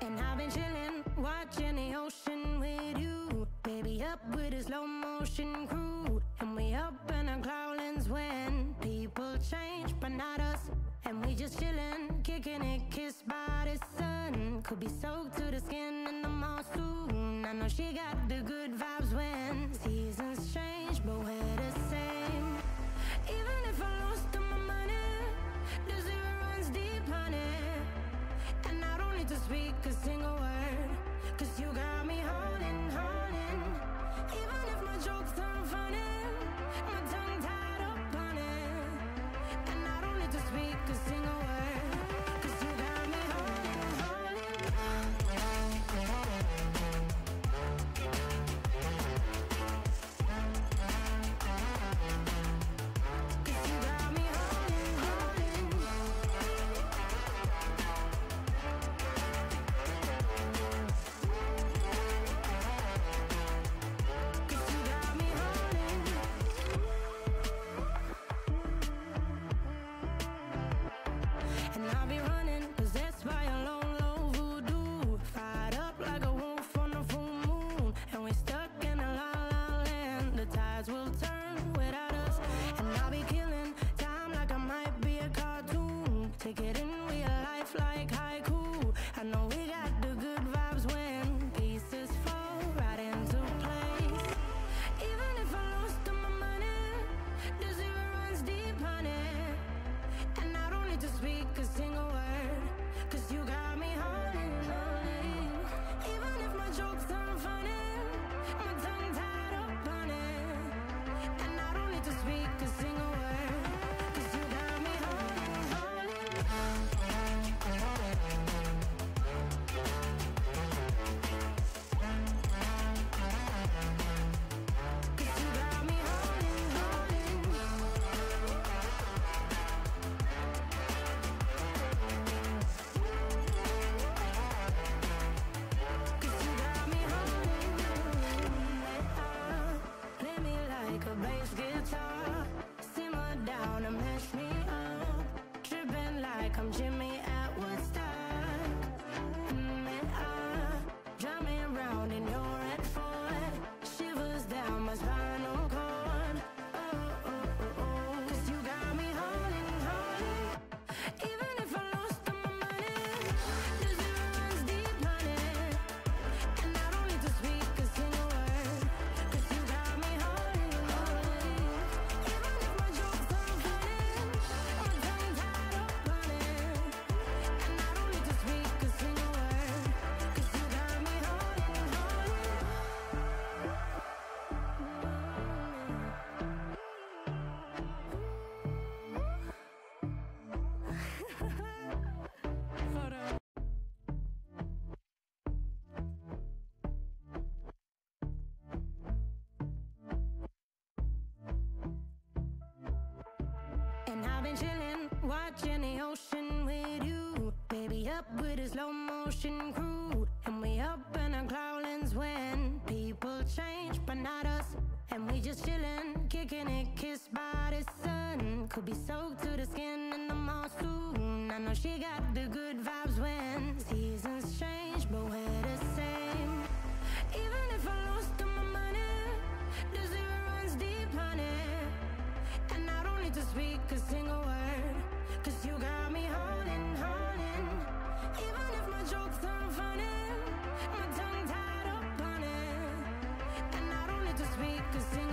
And I've been chilling, watching the ocean with you. Baby, up with a slow motion crew. And we up in our cloudlands when people change, but not us. And we just chillin', kicking it, kissed by the sun. Could be soaked to the skin in the mall soon. I know she got the good vibes when seasons change, but we're the same. Even if I lost all my money, the zero runs deep, honey. And I don't need to speak a single word, 'cause you got me holding, holding. Even if my jokes aren't funny, my tongue tied up on it. And I don't need to speak a single word, 'cause you got me holding, holding. 'Cause you got me holding, holding. Cause you got me holding. And I'll be running, possessed by a low, low voodoo. Fired up like a wolf on the full moon. And we stuck in a la la land. The tides will turn without us. And I'll be killing time like I might be a cartoon. Take it in real life like haiku. I know we got the good vibes when pieces fall right into place. Even if I lost all my money, the zero runs deep, honey. And I don't need to speak a single word, 'cause you got me holding, holding. Even if my jokes aren't funny, my tongue tied up on it. And I don't need to speak a single word, 'cause you got me holding, holding. 'Cause you got me holding, holding. Cause you got me holding. Play me like a bass guitar, simmer down and mess me up, tripping like I'm Jimmy at Woodstock. Drive me around in your red Ford, shivers down my spinal cord. Cause you got me holding, holding. Even if I lost all my money, the zero runs deep, honey. And I don't need to speak a single word, 'cause you got me holding, holding. Even if my jokes aren't funny, my tongue tied up on it. And I don't need to speak a single word, 'cause you got me holding, holding. Hold on. And I've been chilling, watching the ocean with you. Baby, up with a slow motion crew. And we up in our cloudlands when people change, but not us. And we just chillin', kicking it, kissed by the sun. Could be soaked to the skin in the mall soon. I know she got the good vibes when seasons change, but we're the same. Even if I lost all my money, the zero runs deep, honey. And I don't need to speak a single word, 'cause you got me holding, holding. Even if my jokes aren't funny, my tongue tied up on it. And I don't need to speak a single